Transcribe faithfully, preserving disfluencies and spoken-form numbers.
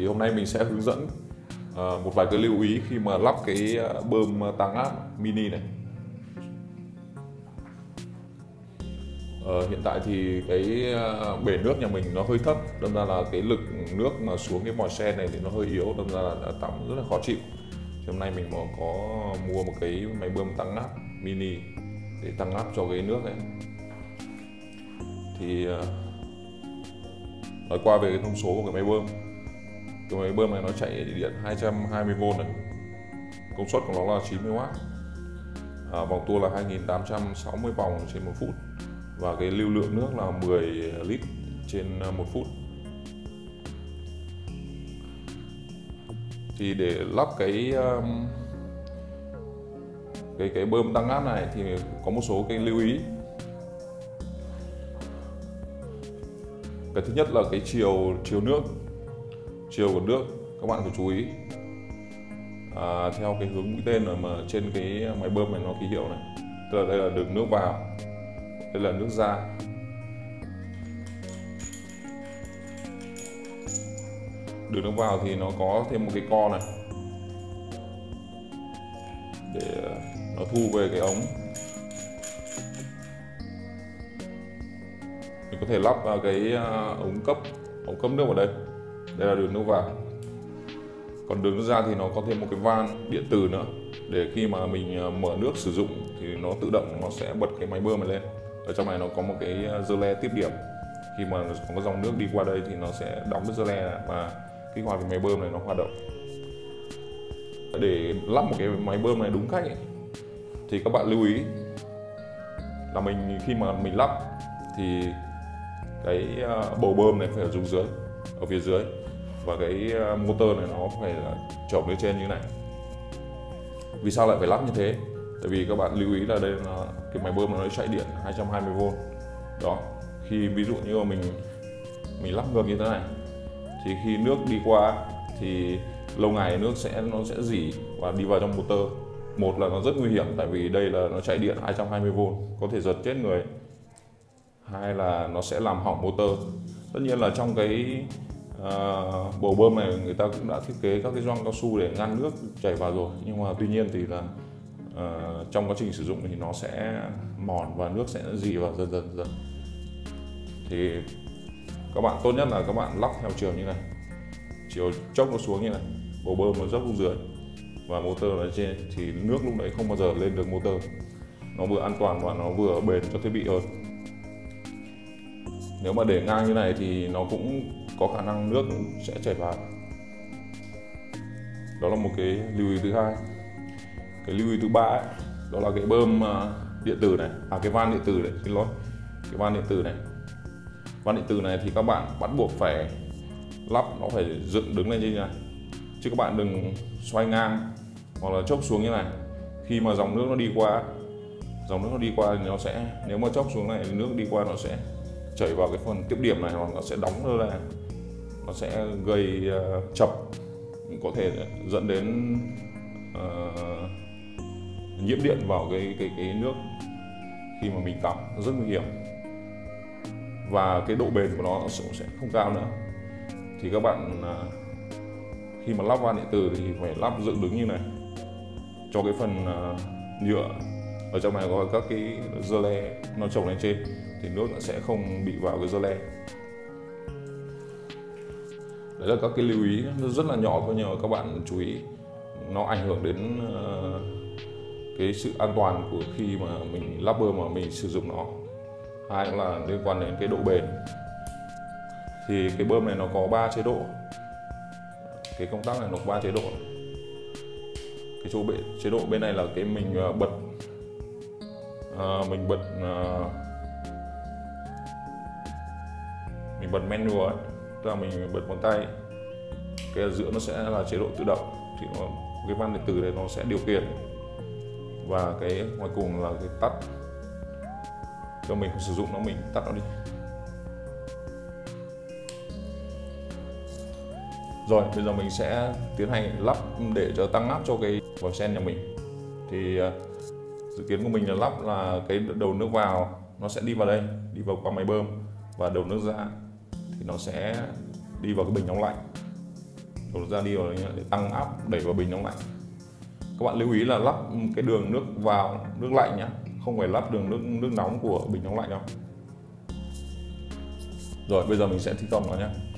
hôm nay mình sẽ hướng dẫn uh, một vài cái lưu ý khi mà lắp cái bơm tăng áp mini này. Uh, hiện tại thì cái bể nước nhà mình nó hơi thấp, đâm ra là cái lực nước mà xuống cái vòi sen này thì nó hơi yếu, đâm ra là đã tắm rất là khó chịu. Thì hôm nay mình có, có mua một cái máy bơm tăng áp mini để tăng áp cho cái nước ấy. Thì uh, nói qua về cái thông số của cái máy bơm. Cái máy bơm này nó chạy điện hai trăm hai mươi vôn này, công suất của nó là chín mươi oát, à, vòng tua là hai nghìn tám trăm sáu mươi vòng trên một phút, và cái lưu lượng nước là mười lít trên một phút. Thì để lắp cái cái cái bơm tăng áp này thì có một số cái lưu ý. Cái thứ nhất là cái chiều chiều nước, chiều của nước các bạn phải chú ý à, theo cái hướng mũi tên mà trên cái máy bơm này nó ký hiệu này, tức là đây là đường nước vào, đây là nước ra. Đường nước vào thì nó có thêm một cái co này để nó thu về cái ống. Mình có thể lắp vào cái ống cấp ống cấp nước vào đây. Đây là đường nước vào. Còn đường nước ra thì nó có thêm một cái van điện tử nữa, để khi mà mình mở nước sử dụng thì nó tự động nó sẽ bật cái máy bơm này lên. Ở trong này nó có một cái giơ le tiếp điểm, khi mà có dòng nước đi qua đây thì nó sẽ đóng cái giơ le và kích hoạt cái máy bơm này nó hoạt động. Để lắp một cái máy bơm này đúng cách ấy, thì các bạn lưu ý là mình khi mà mình lắp thì cái bầu bơm này phải ở dưới dưới ở phía dưới, và cái motor này nó phải là chổng lên trên như này. Vì sao lại phải lắp như thế? Tại vì các bạn lưu ý là đây là cái máy bơm nó chạy điện hai trăm hai mươi vôn. Đó, khi ví dụ như mà mình mình lắp ngược như thế này thì khi nước đi qua thì lâu ngày nước sẽ nó sẽ rỉ và đi vào trong motor. Một là nó rất nguy hiểm, tại vì đây là nó chạy điện hai trăm hai mươi vôn, có thể giật chết người. Hai là nó sẽ làm hỏng motor. Tất nhiên là trong cái uh, bầu bơm này người ta cũng đã thiết kế các cái gioăng cao su để ngăn nước chảy vào rồi, nhưng mà tuy nhiên thì là uh, trong quá trình sử dụng thì nó sẽ mòn và nước sẽ rỉ vào dần dần dần. Thì các bạn tốt nhất là các bạn lắp theo chiều như này, chiều chốc nó xuống như này, bầu bơm nó dốc xuống dưới và motor ở trên, thì nước lúc đấy không bao giờ lên được motor. Nó vừa an toàn và nó vừa bền cho thiết bị hơn. Nếu mà để ngang như này thì nó cũng có khả năng nước sẽ chảy vào. Đó là một cái lưu ý thứ hai. Cái lưu ý thứ ba ấy, đó là cái bơm điện tử này, à cái van điện tử này, xin lỗi, cái van điện tử này. Van điện tử này thì các bạn bắt buộc phải lắp, nó phải dựng đứng lên như thế này, chứ các bạn đừng xoay ngang hoặc là chốc xuống như này. Khi mà dòng nước nó đi qua, dòng nước nó đi qua thì nó sẽ, nếu mà chốc xuống này nước đi qua nó sẽ chảy vào cái phần tiếp điểm này, hoặc nó sẽ đóng ra, nó sẽ gây uh, chập, có thể dẫn đến uh, nhiễm điện vào cái cái cái nước khi mà mình tắm, rất nguy hiểm, và cái độ bền của nó sẽ không cao nữa. Thì các bạn uh, khi mà lắp van điện tử thì phải lắp dựng đứng như này, cho cái phần uh, nhựa ở trong này có các cái giơ le nó chồng lên trên thì nước nó sẽ không bị vào cái giơ le. Đấy là các cái lưu ý rất là nhỏ thôi, nhưng mà các bạn chú ý, nó ảnh hưởng đến uh, cái sự an toàn của khi mà mình lắp bơm mà mình sử dụng nó. Hai cũng là liên quan đến cái độ bền. Thì cái bơm này nó có ba chế độ. Cái công tắc này nó có ba chế độ. Cái chỗ bệ, chế độ bên này là cái mình bật uh, mình bật uh, mình bật manual ấy, tức là mình bật bằng tay. Cái ở giữa nó sẽ là chế độ tự động, thì nó, cái van điện tử này nó sẽ điều khiển, và cái ngoài cùng là cái tắt. Cho mình không sử dụng nó, mình tắt nó đi. Rồi bây giờ mình sẽ tiến hành lắp để cho tăng áp cho cái vòi sen nhà mình. Thì uh, dự kiến của mình là lắp là cái đầu nước vào nó sẽ đi vào đây, đi vào qua máy bơm, và đầu nước ra thì nó sẽ đi vào cái bình nóng lạnh. đổ ra đi rồi để tăng áp đẩy vào bình nóng lạnh. Các bạn lưu ý là lắp cái đường nước vào nước lạnh nhé, không phải lắp đường nước nước nóng của bình nóng lạnh đâu. Rồi bây giờ mình sẽ thi công nó nhé.